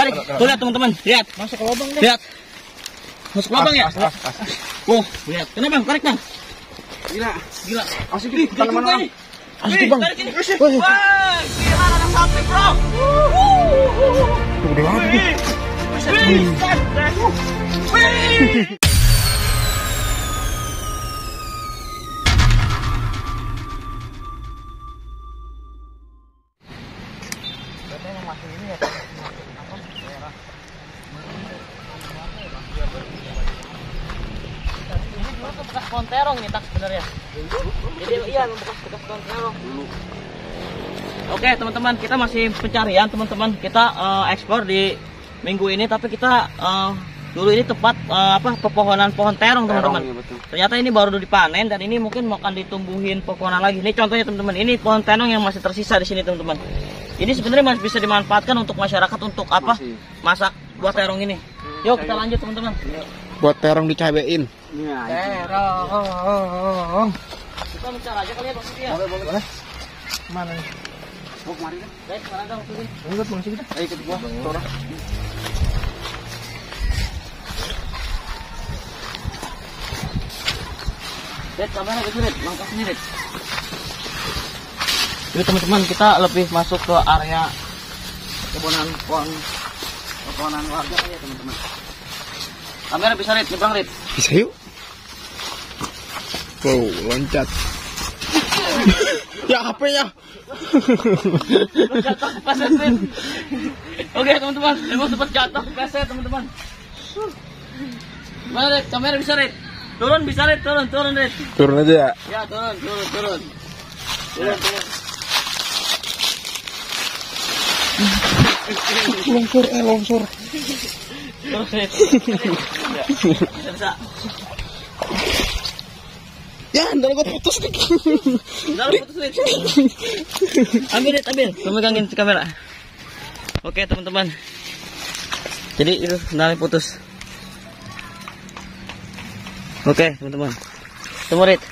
Tarik. Tuh lihat teman-teman, lihat. Masuk ke lubang nih. Lihat. Masuk lubang ya? Oh, lihat. Kenapa bang? Tarik bang. Gila. Asik nih, Mana ini? asik bang. Tarik ini. Wah, gila anak sapi bro. Gede banget nih. Bekas pohon terong nih tak sebenarnya. Jadi iya bekas pohon terong. Oke teman-teman, kita masih pencarian teman-teman. Kita ekspor di minggu ini, tapi kita dulu ini tepat pepohonan pohon terong teman-teman. Ternyata ini baru dipanen dan ini mungkin mau akan ditumbuhin pepohonan lagi. Ini contohnya teman-teman. Ini pohon terong yang masih tersisa di sini teman-teman. Ini sebenarnya masih bisa dimanfaatkan untuk masyarakat untuk apa? Masak buat terong ini. Yuk kita lanjut teman-teman. Buat terong dicabein. Terong. Kita mencari aja kali ya Bang Siti ya. Boleh. Mana nih? Mau kemari kan? Baik, mana ada maksudnya? Enggak masih kita. Ayo ikut gua. Torah. Lihat kamera gitu, lihat. Langkah sini, lihat. Jadi teman-teman, kita lebih masuk ke area kebonan pepohonan warga ya teman-teman. Kamera bisa lihat, nyebrang lihat. Bisa yuk. Wow, loncat. Ya HP-nya. Jatuh kepleset. Oke teman-teman, memang sempat jatuh kepleset teman-teman. Mana lihat, kamera bisa lihat. Turun bisa lihat, turun lihat. Turun aja ya. Ya turun. Turun. Longsor. Terus lihat. Bisa. Ya, ntar gua putus nih. Ambil. Pemegangin si kamera. Oke teman-teman. Jadi itu sendalnya putus. Oke teman-teman. Tunggu Rit.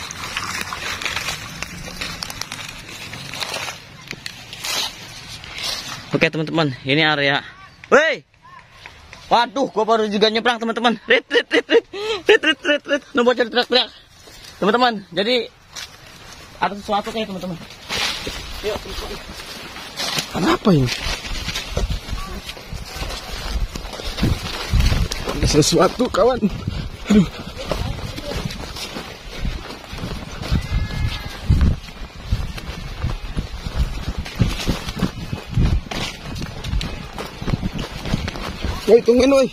Oke teman-teman, ini area. Woi. Waduh, gua baru juga nyebrang teman-teman. Rit. Nunggu cari teriak-teriak. Teman-teman, jadi ada sesuatu kayak teman-teman. Yuk. Kenapa ini? Ada sesuatu kawan. Aduh. Woi, tungguin woi.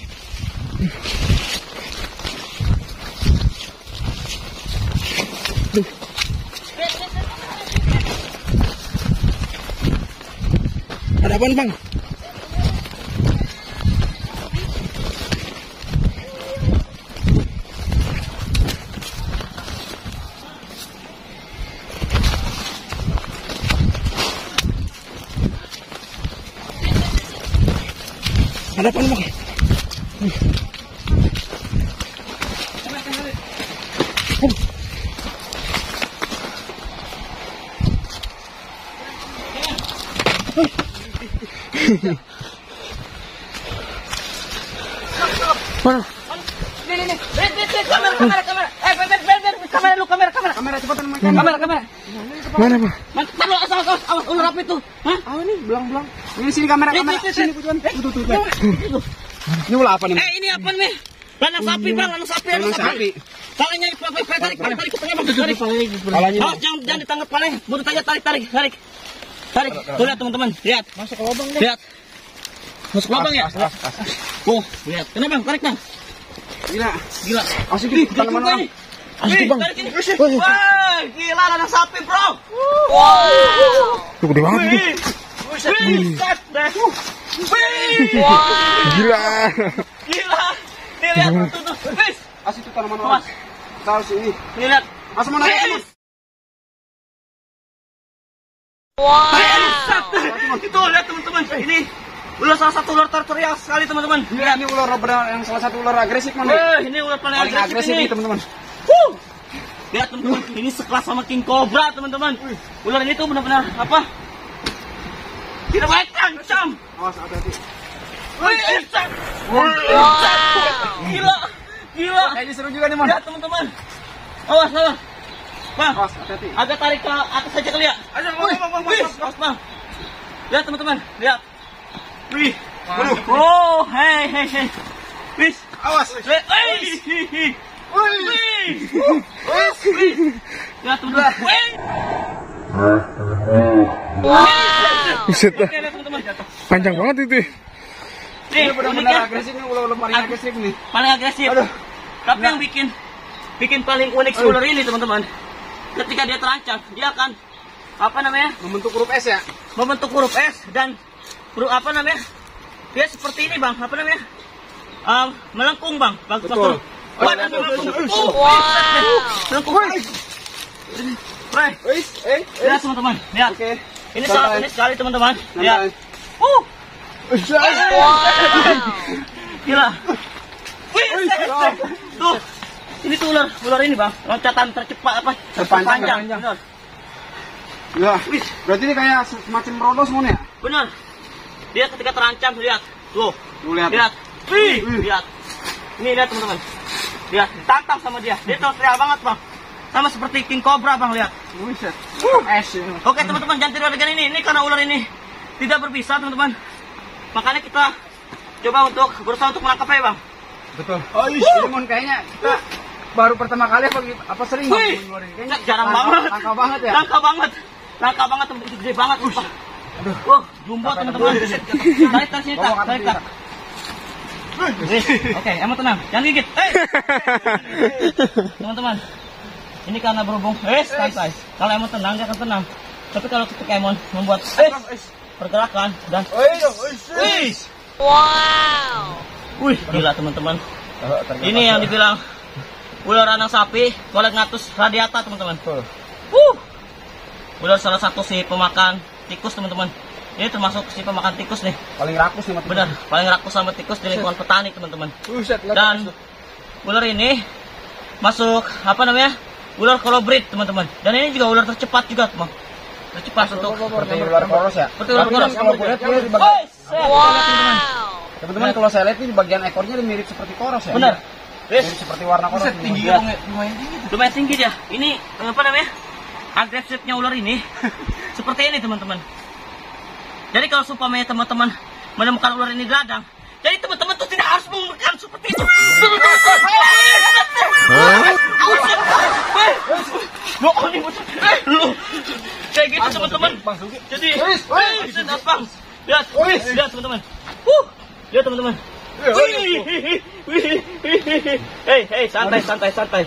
Ada apaan bang? Ada apaan bang? Mana? Ini. Kamera. Kamera cepetan main. Kamera. Mana bang? Taruh awas ular apa itu? Hah? Ini belang. Ini sini kamera. Sini kucuan. Ini ulah apa nih? Ini apa nih? Lanang sapi bang, lanang sapi. Palanya tarik ke tengah bang. Tarik. Jangan ditangkap palanya. Buru aja tarik. Tuh lihat teman-teman, lihat. Masuk ke lubang nih. Lihat. Masuk lubang ya? Oh, lihat. Kenapa bang? Tarik bang. Gila. Asik nih, mana ini? Asik bang. Wah, gila lanang sapi bro. Wow. Gede banget nih. Gila. Nih lihat tuh. Wis. Asik tuh tanaman. Tahu sini. Nih lihat. Asal mana? Wow. Itu lihat teman-teman. Ini ular salah satu ular teriak sekali teman-teman. Iya, ini ular benar yang salah satu ular agresif mana? Ini ular paling agresif nih teman-teman. Lihat teman-teman, ini sekelas sama king cobra teman-teman. Ular ini tuh benar-benar apa? Tidak baik kan, Cam. Awas hati-hati. Gila. Gila. Kayaknya seru juga nih, Mon. Lihat teman-teman. Awas, awas. Bang, Awas, hati-hati. agak tarik ke atas saja kali ya. Ayo, Bang. Awas, Bang. Lihat teman-teman, lihat. Wih. Oh, hei. Wih. Awas. Lihat. Lihat teman-teman. Buset dah. Oke, lihat teman-teman. Panjang banget itu. Nih, Ini benar-benar uniknya agresif nih, ular paling agresif nih. paling agresif. Aduh. Tapi yang bikin paling unik si ular ini teman-teman, ketika dia terancam, dia akan apa namanya? Membentuk huruf S ya? Membentuk huruf S dan huruf apa namanya? Dia seperti ini bang, apa namanya? Melengkung bang, bagus Betul. bagus. Melengkung. Pray. Lihat teman-teman, lihat. Oke. Ini Santai. sangat unik sekali teman-teman. Lihat. Gila. Wih, tuh. Ini tuh ular ini bang, loncatan tercepat apa? Terpanjang. Benar. Ya, berarti ini kayak semacam rodos Mon ya? Benar. Dia ketika terancam lihat. Tuh. Tuh lihat. Lihat. Wih, lihat. Ini lihat teman-teman. Lihat, ditantang sama dia. Dia terreal banget bang. Sama seperti king cobra bang, lihat. Buset. S ini. Oke teman-teman, jangan tiru adegan ini. Ini karena ular ini tidak berbisa teman-teman. Makanya kita coba untuk berusaha untuk menangkapnya bang. Betul. Oh, ini Mon kayaknya kita baru pertama kali apa sering Mon Wih, ngeluarin? Kayaknya jarang langka- banget. Langka banget ya? Langka banget. Langka banget teman, gede banget. Aduh. Jumbo Sampai teman-teman. tebel. Tarik sini, Bawa tarik ke tak. Oke, emang tenang, jangan gigit. Teman-teman, ini karena berhubung, santai. Kalau emang tenang, dia akan tenang. Tapi kalau ketika emang membuat pergerakan dan, wih, gila teman-teman. Ini yang dibilang ular anak sapi, Coelagnathus radiata teman-teman. Ular salah satu si pemakan tikus teman-teman. Ini termasuk si pemakan tikus nih. Paling rakus nih, Benar, paling rakus sama tikus di lingkungan petani teman-teman. Buset, Dan ular ini masuk apa namanya? Ular kolobrid teman-teman. Dan ini juga ular tercepat juga teman. Tercepat untuk seperti ular poros ya? seperti ular koros. Kalau gue lihat dia di bagian teman-teman, kalau saya lihat ini di bagian ekornya mirip seperti koros ya? Benar. Mirip seperti warna koros. tinggi Lihat. lumayan tinggi dia. Ini apa namanya? Agresifnya ular ini seperti ini teman-teman. Jadi kalau supaya teman-teman menemukan ular ini di ladang, jadi teman-teman tuh tidak harus menemukan seperti itu. Kayak gitu teman-teman. Jadi, bang, lihat teman-teman. Lihat teman-teman. Hei, santai,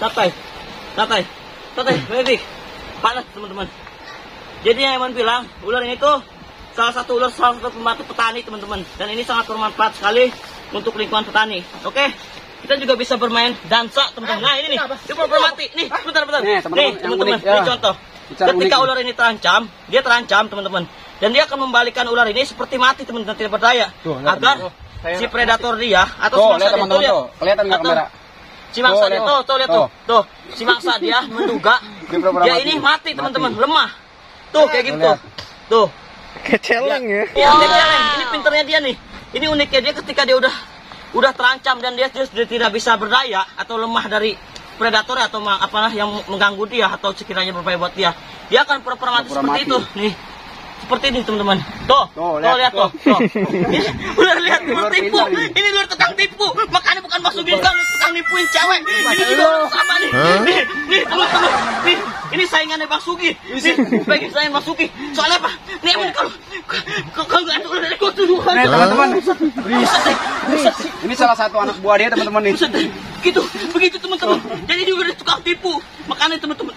baik. Panas teman-teman. Jadi yang Eman bilang, ular ini tuh salah satu pembantu petani teman-teman. Dan ini sangat bermanfaat sekali untuk lingkungan petani. Oke, kita juga bisa bermain dansa teman-teman. Nah ini nih, dia belum mati. Nih, bentar. Nih, teman-teman, unik, ya. ini contoh. Bicara Ketika unik. ular ini dia terancam teman-teman. Dan dia akan membalikan ular ini seperti mati teman-teman, tidak berdaya. Tuh, lihat, Agar teman-teman. si predator dia atau Tuh, si mangsa lihat dia teman-teman lihat. tuh. Kelihatan nggak Atau kamera? si mangsa Tuh, dia lihat. lihat tuh. Si mangsa dia menduga Dia pura-pura dia mati. ini mati teman-teman, lemah. Tuh kayak gitu. Lihat. Tuh. Keceleng ya. Iya, dia celeng. Ini pinternya dia nih. Ini uniknya dia ketika dia udah terancam dan dia tidak bisa berdaya atau lemah dari predator atau apalah yang mengganggu dia atau sekiranya berbahaya buat dia. Dia akan pura-pura mati Pura-pura seperti mati. itu. Nih. Seperti ini teman-teman. Tuh lihat tuh. tuh. Ini ular lihat ular Ular tipu. pintar ini. Ini ular tukang tipu. Makanya bukan masukin kan tukang nipuin cewek. Ini juga ular sama nih. Nih teman-teman. Nih, ini saingannya Bang Sugi. Nih, pengen saingan Bang Sugi. Soalnya apa? Nih emang kalau nggak ada ular dari kau tuh. Nih, teman-teman. Buset. Ini salah satu anak buah dia teman-teman nih. Buset. Begitu teman-teman. Jadi dia udah tukang tipu. Makanya teman-teman.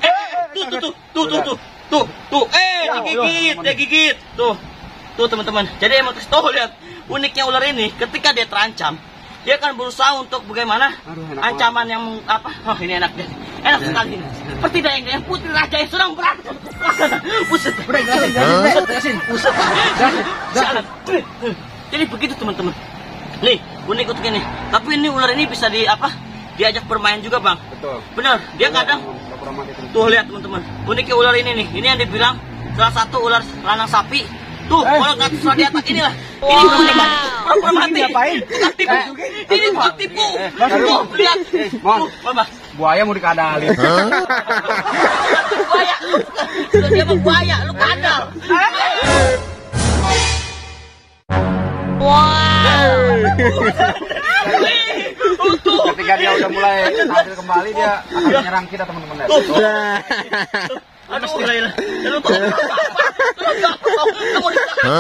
Tuh. Dia gigit. Tuh teman-teman. Jadi emang tuh lihat uniknya ular ini ketika dia terancam, dia akan berusaha untuk bagaimana Aduh, enak ancaman yang apa? Oh ini enak deh. Enak sekali ini. Seperti yang putri raja yang sedang berantem. Buset. Udah jelasin. Buset. Jalan. Jadi begitu teman-teman. Nih, unik ini. Tapi ini ular ini bisa diajak bermain juga, Bang. Betul. Benar. Dia kadang tuh lihat teman-teman. Uniknya ular ini nih. Ini yang dibilang salah satu ular lanang sapi. Tuh, Coelagnathus radiata inilah. Ini unik. pura-pura mati. Ngapain? Tukang tipu. Ini tukang tipu. Tuh, lihat. Mon, Mama. buaya mau dikadalin. Buaya. Dia mau buaya, lu kadal. Ketika dia udah mulai stabil kembali, dia akan menyerang kita teman-teman. Aduh, gila. Lu tuh. Lu mau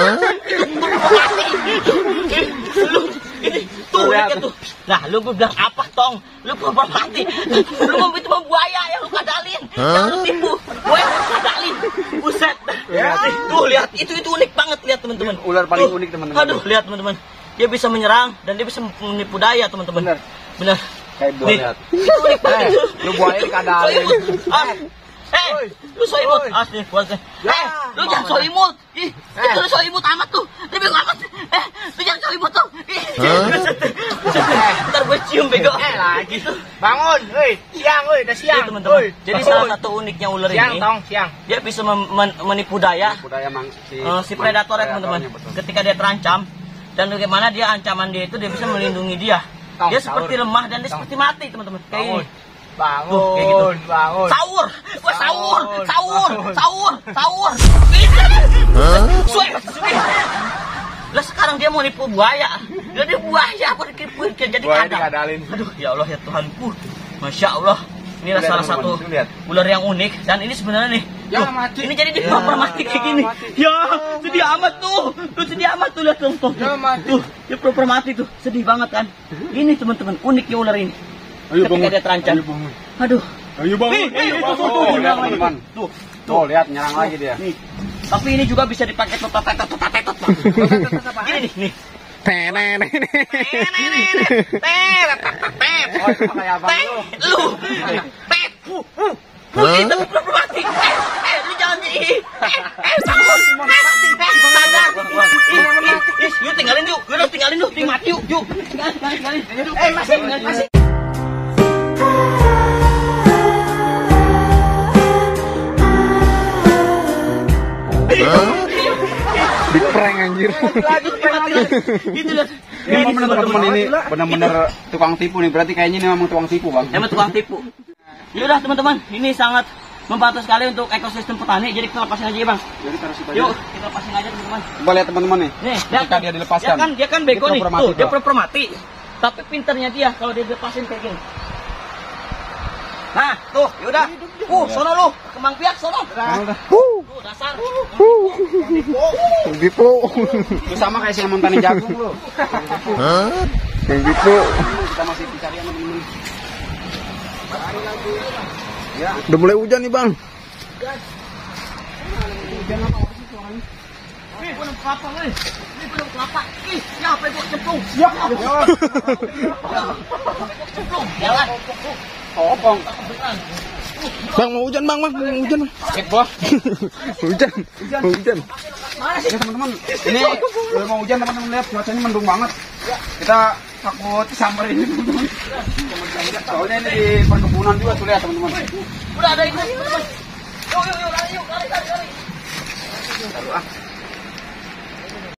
Lu ini tuh lihat tuh. Nah, lu bilang apa, Tong? Lu pura mati. Lu mau itu buaya yang lu kadalin. Jangan lu tipu. Buaya lu kadalin. Buset. Tuh lihat, itu unik banget lihat teman-teman. Ular paling unik teman-teman. Aduh, lihat teman-teman. Dia bisa menyerang dan dia bisa menipu daya teman-teman. Benar. Kayak buaya. Lihat. Itu unik banget. Lu buaya dikadalin. Lu so imut asli buatnya. Lu jangan so imut. Itu lu so imut amat tuh. Lebih amat. Lu jangan so imut tuh. Ntar gue cium bego. Lagi tuh. Bangun, siang, udah siang. Teman-teman. Jadi salah satu uniknya ular ini. Siang. Dia bisa menipu daya. Si predator ya teman-teman. Ketika dia terancam dan bagaimana dia ancaman dia itu dia bisa melindungi dia. Dia seperti lemah dan dia seperti mati teman-teman. Kayak ini. Bangun. Sahur. Wah, sahur. Lah sekarang dia mau nipu buaya. Dia buaya apa ditipuin jadi kadal. Aduh, ya Allah ya Tuhanku. Masya Allah. Inilah salah satu ular yang unik dan ini sebenarnya nih. Ini jadi di mati kayak gini. Ya, sedih amat tuh. Tuh sedih amat tuh lihat tuh. Tuh, dia pura mati tuh. Sedih banget kan. Ini teman-teman uniknya ular ini. Ketika dia terancam. Aduh. Ayo bangun. Tuh, lihat nyerang lagi dia. Nih. Tapi ini juga bisa dipakai tetot. Gini nih. Lu. Kita belum mati. Lu jangan yuk tinggalin yuk. Tinggalin mati yuk. Tinggalin. Masih. Di prank anjir. Gitu loh. Ini teman-teman ini benar-benar tukang tipu nih. Berarti kayaknya ini memang tukang tipu, Bang. Emang tukang tipu. Ya udah teman-teman, ini sangat membantu sekali untuk ekosistem petani. Jadi kita lepasin aja ya, Bang. Yuk, kita lepasin aja teman-teman. Coba lihat teman-teman nih. Nih, ketika dia dilepaskan. Dia kan bego nih. Tuh, dia pura mati. Tapi pinternya dia kalau dia dilepasin kayak gini. Nah, tuh, yaudah. Sono lu, kembang piak sono. Dasar. Tipu. Itu sama kayak si yang montanin jagung lu. Yang tipu. Kita masih dicari sama temen-temen. Ya. Udah mulai hujan nih, Bang. Nih, belum kelapa nih. Ini belum kelapa. Ih, ya apa itu cemplung. Cemplung, jalan. Kopong. Bang mau hujan, Bang. Mau hujan. Sakit, Bos. Hujan. Mana sih? Ya, teman-teman. Ini udah mau hujan, teman-teman lihat cuacanya mendung banget. Kita takut samperin ini, teman-teman. Soalnya ini di perkebunan juga tuh lihat, teman-teman. Udah ada ini, teman-teman. Yuk, lari.